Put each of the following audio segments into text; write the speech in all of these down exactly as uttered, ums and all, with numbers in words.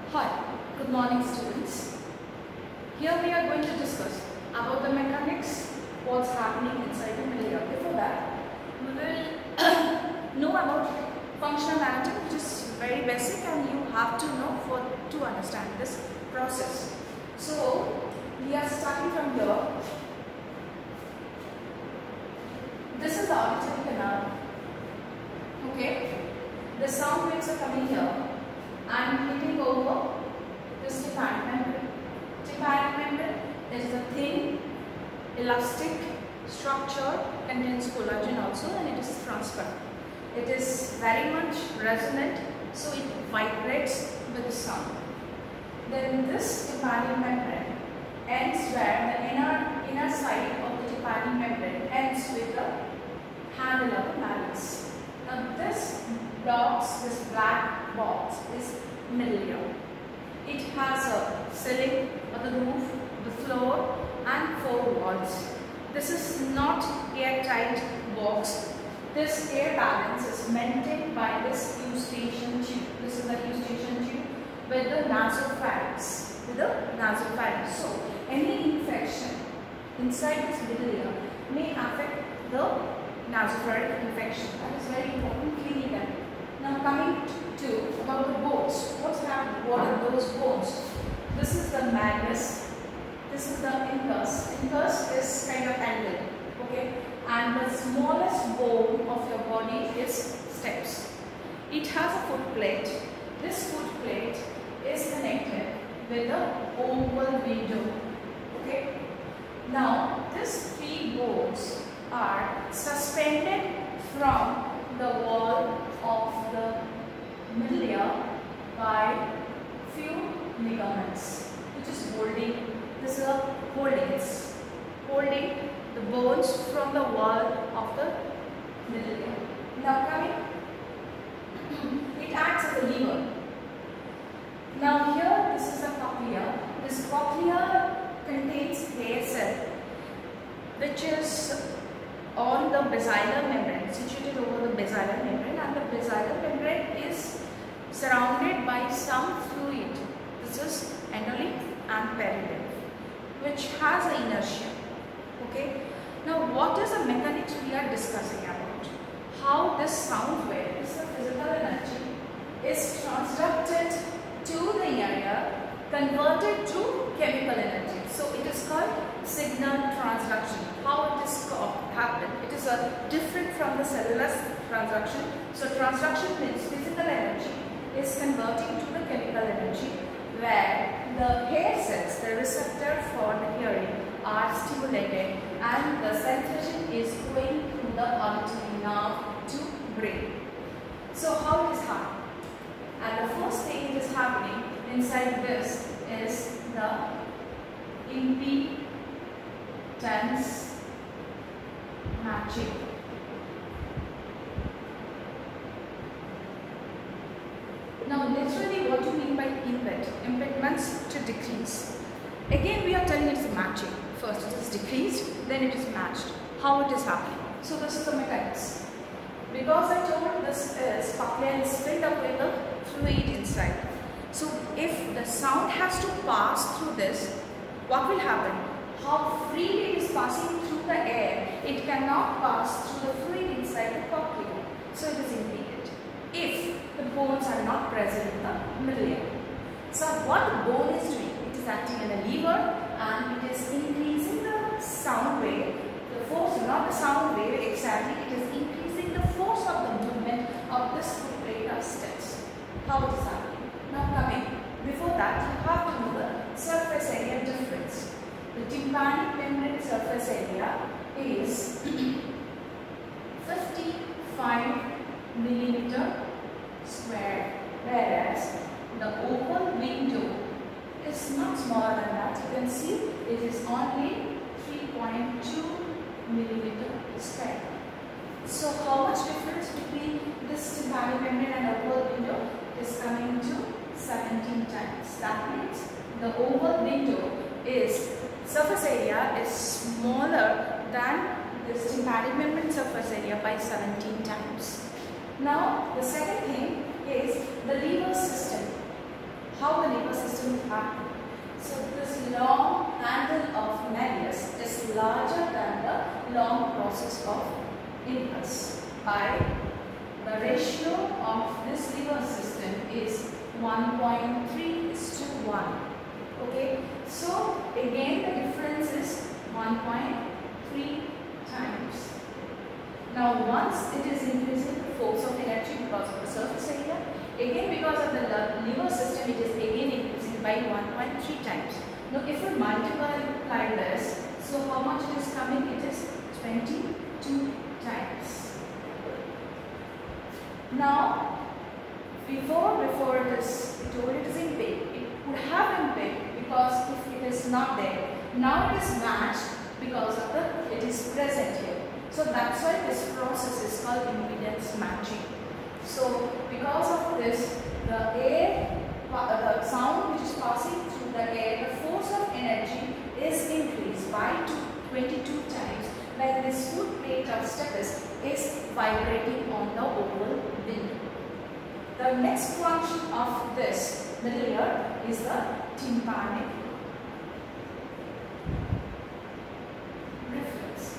Hi, good morning students. Here we are going to discuss about the mechanics, what's happening inside the milia. Before that, we will know about functional anatomy, which is very basic and you have to know for to understand this process. So, we are starting from here. This is the auditory canal. Okay, the sound waves are coming here and hitting over this tympanic membrane. Tympanic membrane is a thin, elastic structure, contains collagen also, and it is transparent. It is very much resonant, so it vibrates with the sound. Then this tympanic membrane ends where the inner inner side of the tympanic membrane ends with the handle of the malleus. Now this box, this black box is milia. It has a ceiling or the roof, the floor and four walls. This is not airtight box. This air balance is maintained by this eustachian tube. This is the eustachian tube with the nasopharynx. With the nasopharynx. So any infection inside this milia may affect the nasopharynx infection. That is very important. Cleaning them. Now coming to about the bones. What's happening? What are those bones? This is the magnus. This is the incus. Incus is kind of angle. Okay. And the smallest bone of your body is steps. It has a foot plate. This foot plate is connected with the oval window. Okay. Now these three bones are suspended from the wall of the milia by few ligaments, which is holding. This is a holding. It's holding the bones from the wall of the milia. Now coming, it acts as a lever. Now here, this is the cochlea. This cochlea contains hair cell, which is on the basilar membrane, situated over the basilar membrane, and the basilar membrane is surrounded by some fluid. This is endolymph and perilymph, which has an inertia. Okay. Now, what is the mechanics we are discussing about? How this sound wave, this is the physical energy, is transducted to the area, converted to chemical energy. So it is called signal transduction. How it is happened? It is a different from the cellular transduction. So transduction means physical energy is converting to the chemical energy, where the hair cells, the receptor for the hearing, are stimulated and the sensation is going through the auditory nerve to brain. So how it is happening? And the first thing that is happening inside this is the impedance matching. Now literally what do you mean by imped? Imped means to decrease. Again we are telling it is matching. First it is decreased, then it is matched. How it is happening? So this is the mechanics. Because I told this is cochlea is filled up with the fluid inside. So if the sound has to pass through this, what will happen? How freely it is passing through the air, it cannot pass through the fluid inside the cochlea. So it is impeded if the bones are not present in the milia. So what the bone is doing? It is acting as a lever and it is increasing the sound wave. The force, not the sound wave exactly, it is increasing the force of the movement of this foot plate of steps. How it is happening? Now coming, before that you have to know the surface area difference. The tympanic membrane surface area is fifty-five millimeter square, whereas the oval window is not smaller than that. You can see it is only three point two millimeter square. So how much difference between this tympanic membrane and oval window is coming to seventeen times. That means the oval window is surface area is smaller than this tympanic membrane surface area by seventeen times. Now the second thing is the lever system. How the lever happen. So this long handle of malleus is larger than the long process of impulse. By the ratio of this lever system is one point three is to one. Okay, so again the difference is one point three times. Now once it is increasing the force of energy because of the surface area, again because of the lever system it is again increasing by one point three times. Now if we multiply this, so how much it is coming? It is twenty-two times. Now before before this, it told it is in big. It would have been big because if it is not there. Now it is matched because of the it is present here. So that's why this process is called impedance matching. So because of this, the air, the sound which is passing through the air, the force of energy is increased by twenty-two times, while this foot plate of stethos is vibrating on the oval window. The next function of this middle ear is the tympanic reflex.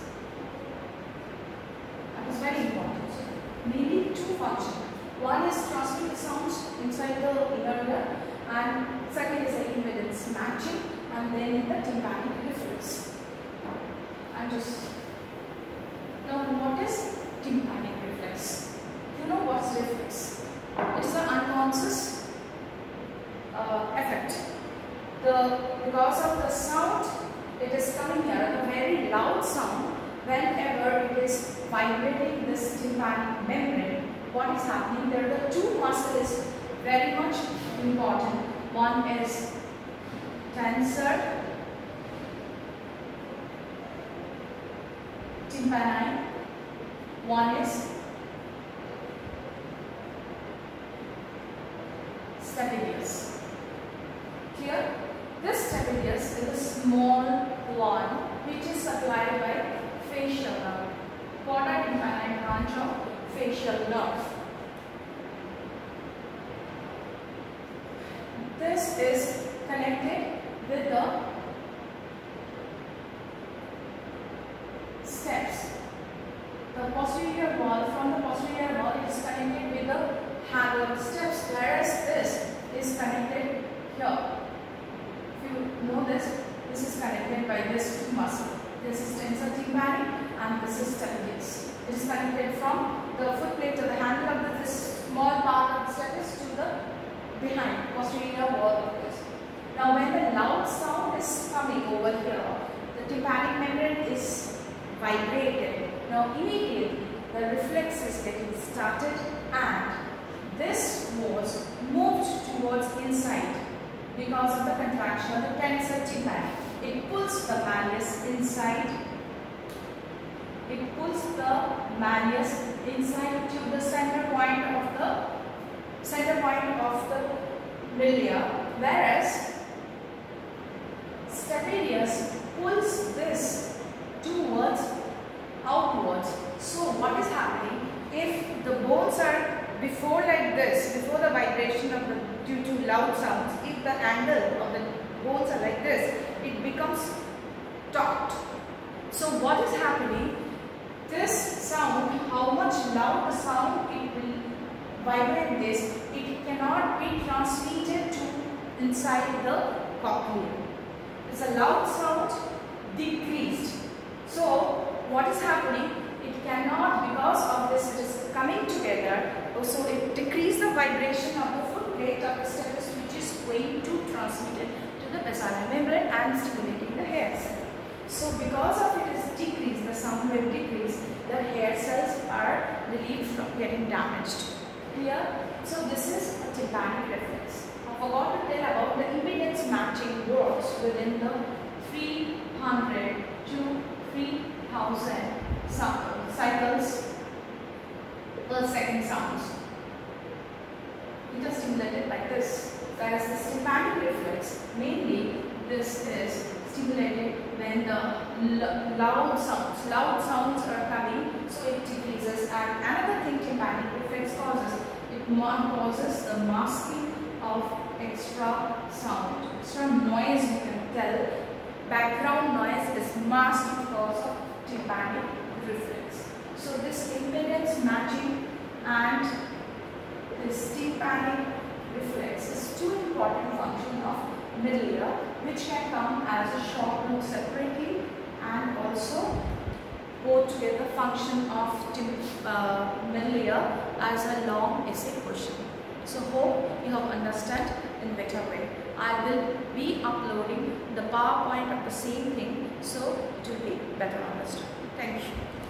That is very important. Mainly two functions. One is transmitting the sounds inside the inner ear, and second is the impedance matching, and then the tympanic reflex. And just now, what is tympanic reflex? You know what's reflex? It is an unconscious uh, effect. The because of the sound, it is coming here, the very loud sound. Whenever it is vibrating this tympanic membrane, what is happening? There are the two muscles very much important. One is tensor tympani. One is stapedius. Clear? This stapedius is a small one which is supplied by facial nerve. Chorda tympani branch of facial nerve. This is connected with the steps. The posterior wall, from the posterior wall, it is connected with the handle of steps, whereas this is connected here. If you know this, this is connected by this two muscle. This is tensor tympani and this is stapedius. It is connected from the foot plate to the handle of the, this small part of the stethos to the behind posterior wall of this. Now when the loud sound is coming over here, the tympanic membrane is vibrated. Now immediately the reflex is getting started and this was moved towards inside because of the contraction of the tensor tympani. It pulls the malleus inside. It pulls the malleus inside to the center point of the center point of the middle ear, whereas stapedius pulls this towards outwards. So what is happening? If the bones are before like this, before the vibration of the due to loud sounds, if the angle of the bones are like this, it becomes taut. So what is happening? This sound, how much loud the sound it will vibrate this, it cannot be transmitted to inside the cochlea. It's a loud sound decreased. So what is happening? It cannot, because of this, it is coming together. So it decreases the vibration of the foot plate of the stethos, which is going to transmit it to the basal membrane and stimulating the hair cell. So because of it is decreased, the sound will decrease, the hair cells are relieved from getting damaged. Clear? So this is a tympanic reflex. I forgot to tell about the impedance matching works within the three hundred to three thousand cycles per second sounds. It is stimulated like this. Whereas the tympanic reflex, mainly this is stimulated when the loud sounds, loud sounds are coming, so it decreases. And another thing tympanic reflex causes, it causes the masking of extra sound, extra noise you can tell. Background noise is masked because of tympanic reflex. So this impedance matching and this tympanic reflex is two important functions of middle ear, which can come as a short note separately and also both together function of uh, middle ear as a long essay question. So hope you have understood in better way. I will be uploading the PowerPoint of the same thing, so it will be better understood. Thank you.